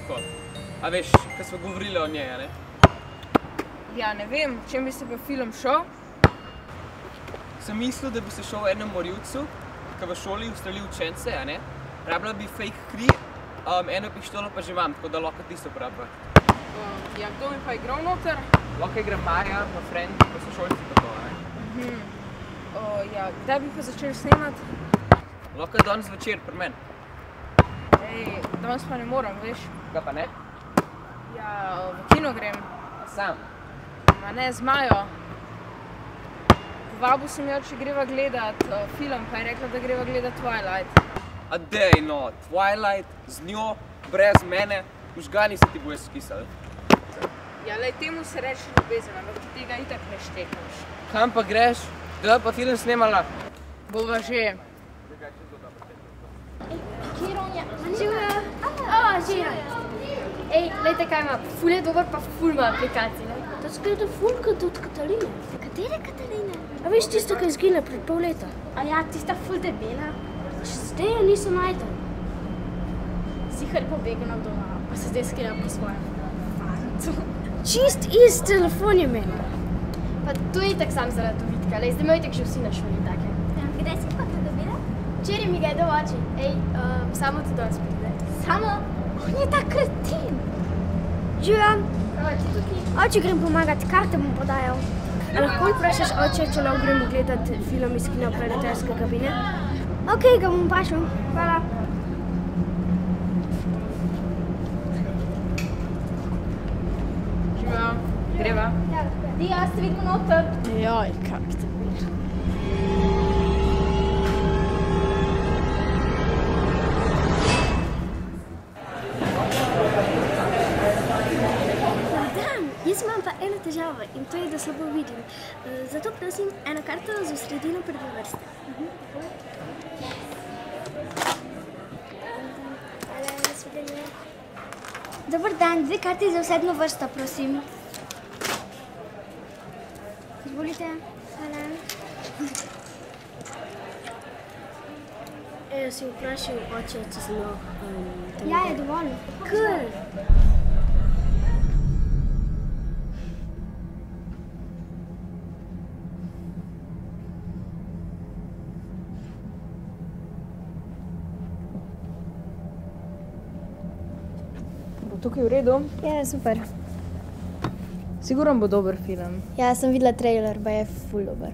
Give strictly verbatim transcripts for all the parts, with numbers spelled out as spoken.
tako. A veš, ko smo govorili o njej, a ne? Ja, ne vem, čem bi se pa film šel? Sem mislil, da bi se šel enem morilcu, ki v šoli ustreli učence, a ne? Rabila bi fake kri, um, eno pištolo pa že imam, tako da lahko tisto uporabila. Um, ja, kdo mi pa igral noter? Lahko igra Marja, pa friend, pa so šolci pa to, a ne? Mhm. O, ja, kdaj bi pa začeli snemati? Lahko je danes večer pri meni. Ej, danes pa ne moram, veš? Kaj pa ne? Ja, v kino grem. Sam. Ma ne, z Majo. Povabil sem jo, če greva gledat uh, film, pa je rekla, da greva gledat Twilight. A dej no, Twilight, z njo, brez mene, možgani se ti bojo skisali. Ja, lej, temu se reče ljubezen, ampak ti tega itak ne štekaš. Kam pa greš? Kdaj pa film snemala? Bova že. Žironja, Živa. O, Živa. Ej, lejte kaj ima, ful je dober, pa ful ima aplikacij, ne? To zgleda ful kot od Kataline. Katere Katarine? A veš tista, ki je izginila pred pol leta? A ja, tista ful debela. Zdaj jo nisem najdel. Siher pobegla doma, pa se zdaj skrila pri svojem fantu. Čist iz telefon je imela. Pa to je itak sam zaradi Vitka, lej, zdaj imajo itak že vsi na šoli take. Kdaj si foto dobila? Včeraj mi ga je dal oči. Ej, um, samo ti danes pride. Samo? On je tak kretin. Živa, Kaj ti tukaj? oče grem pomagati, karte bom podajal. A lahko vprašaš oče, če lahko gremo gledat film iz kina Predatorske kabine? Okej, ga bom vprašal. Hvala. Živa, greva. Di, jaz te vidim noter. Joj, kak te bil. Jaz imam pa eno težavo in to je, da slabo vidim. Zato prosim, eno karto z sredino prve vrste. Dobar dan, dve karti za sedmo vrsto, prosim. Izvolite. Hvala. Jaz si vprašal oče, če sem lahko... Ja, je dovolj. Kar. Tukaj v redu? Ja, super. Sigurno bo dober film. Ja, sem videla trailer, pa je ful dober.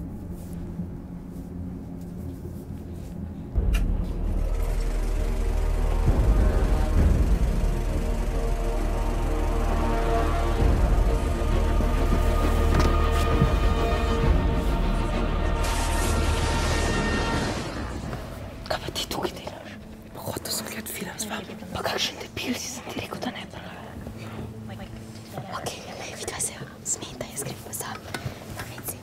Kaj pa ti tukaj delaš? Hotel sem gledat film z vami. Pa kakšen debil si, sem ti rekel, da ne pravi. Okej, lej, vidva se, smeta, jaz grem pa sam. Namici.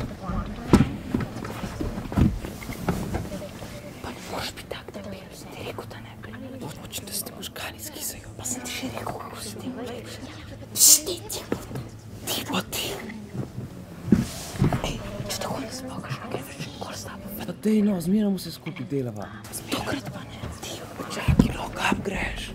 Pa ne moraš biti tak debil, sem ti rekel, da ne pravi. Hočem, da se ti možgani skisajo. Pa sem ti še rekel, kako se ti vlepša. Šti ti, Ti pa ti. ej, če tako ne spokaš, na kaj več nikoli s tabo. Pa dej no, zmeramo se skupaj delava. Tokrat pa ne, ti. Čakaj no, kam greš?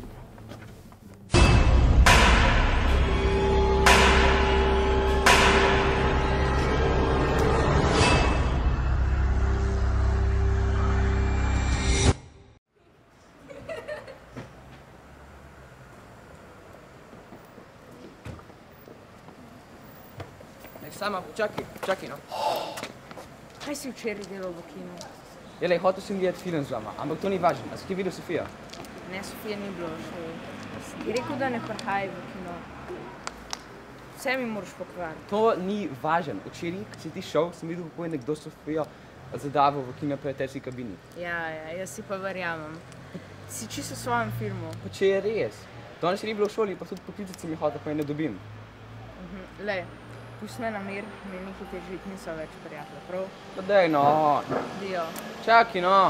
Sama, počakaj, počakaj no. Kaj si včeraj delal v kinu? Jelej, hotel sem gledati film z vama, ampak to ni važno. A si ti videl Sofija? Ne, Sofija ni bilo še. Sem ti rekel, da ne prihaj v kino. Vse mi moraš pokvariti. To ni važno. Včeraj, ko si ti šel, sem videl, kako je nekdo Sofijo zadaval v kino Predatorski kabini. Ja, ja, jaz si pa verjamem. Si čisto v svojem filmu. Pa če je res. Danes še ni bilo v šoli, pa tudi poklicati mi hotel, pa je ne dobim. Mhm. Lej, pusti me na mir, mi neki te žit niso več prijatelja, prav? Pa dej no. Dio. Čakaj no.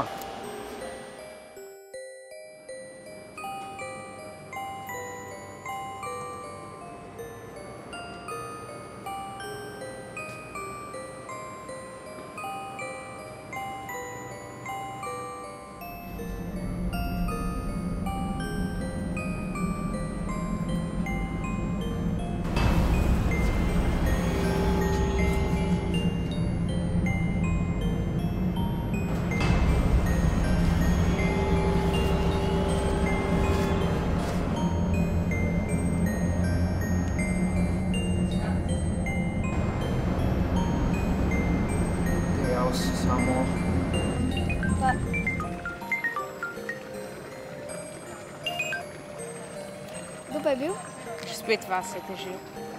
bil? Še spet vas je težil.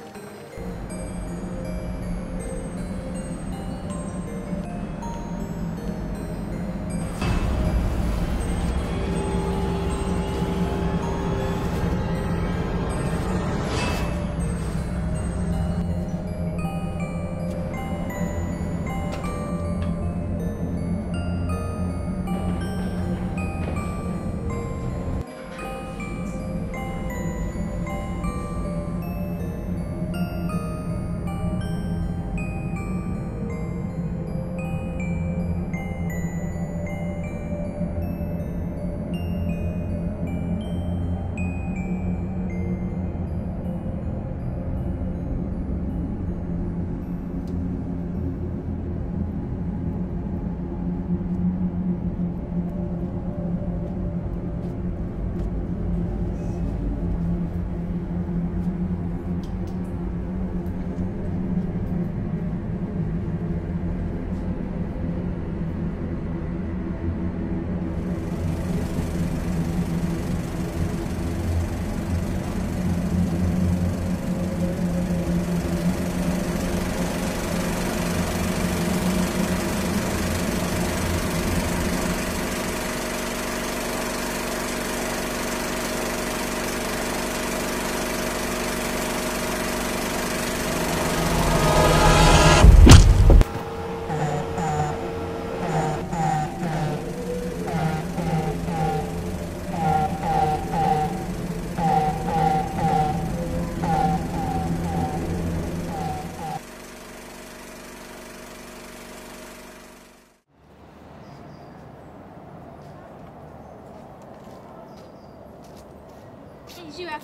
Živijo.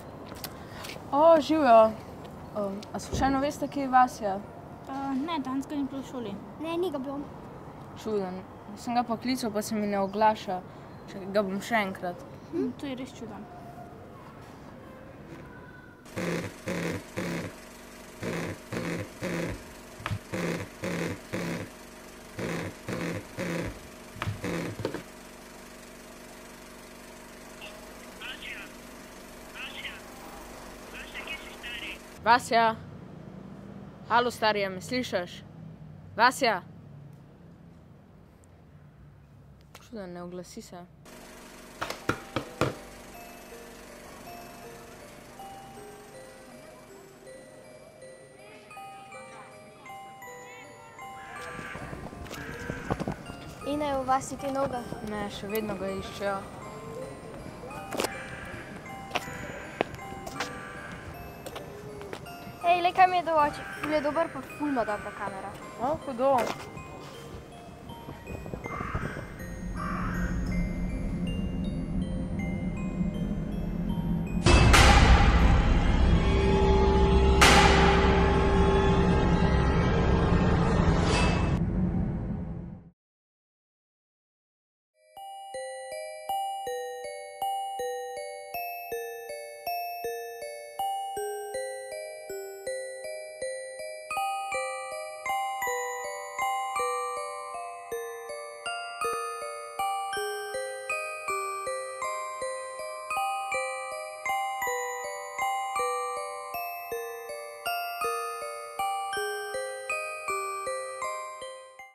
O, živijo. A slučajno veste, kje je Vasja? Ne, danes ga ni bilo v šoli. Ne, ni ga bilo. Čuden. Sem ga poklical, pa se mi ne oglaša. Če ga bom še enkrat. To je res čuden. Vasja? Halo, starija, me slišaš? Vasja? Čuden, ne oglasi se. Ina je v vasi kaj novega? Ne, še vedno ga iščejo. Hej, le kaj mi je do oči. Ful je dober, pa ful ima dobra kamera. O, hudo.